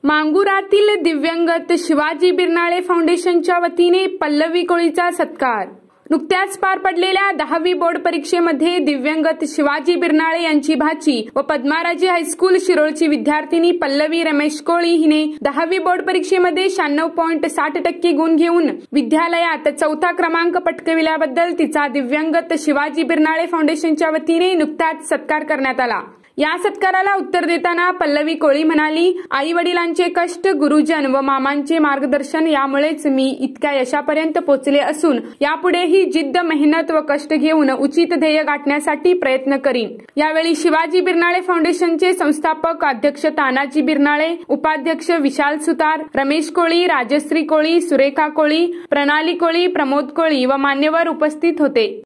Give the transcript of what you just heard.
मांगुरातील दिव्यंगत शिवाजी बिरनाळे फाउंडेशनच्या वतीने पल्लवी कोळीचा सत्कार। नुकत्याच पार पडलेल्या 10वी बोर्ड परीक्षेमध्ये दिव्यंगत शिवाजी बिरनाळे यांची भाची व पद्माराजे हायस्कूल शिरोळची विद्यार्थिनी पल्लवी रमेश कोळी हिने 10वी बोर्ड परीक्षेमध्ये 96.60% गुण घेऊन विद्यालयात 4था क्रमांक पटकाविल्याबद्दल तिचा दिव्यंगत शिवाजी बिरनाळे फाउंडेशनच्या वतीने नुकताच सत्कार करण्यात आला। या सत्काराला उत्तर देताना पल्लवी कोळी म्हणाली, आई वडिलांचे कष्ट, गुरुजन व मामांचे मार्गदर्शन यामुळेच मी इतक्या यशापर्यंत पोहोचले असून यापुढेही जिद्द, मेहनत व कष्ट घेऊन उचित ध्येय गाठण्यासाठी प्रयत्न करीन। यावेळी शिवाजी बिरनाळे फाउंडेशनचे संस्थापक अध्यक्ष तानाजी बिरनाळे, उपाध्यक्ष विशाल सुतार, रमेश कोळी, राजश्री कोळी, सुरेखा कोळी, प्रणाली कोळी, प्रमोद कोळी व मान्यवर उपस्थित होते।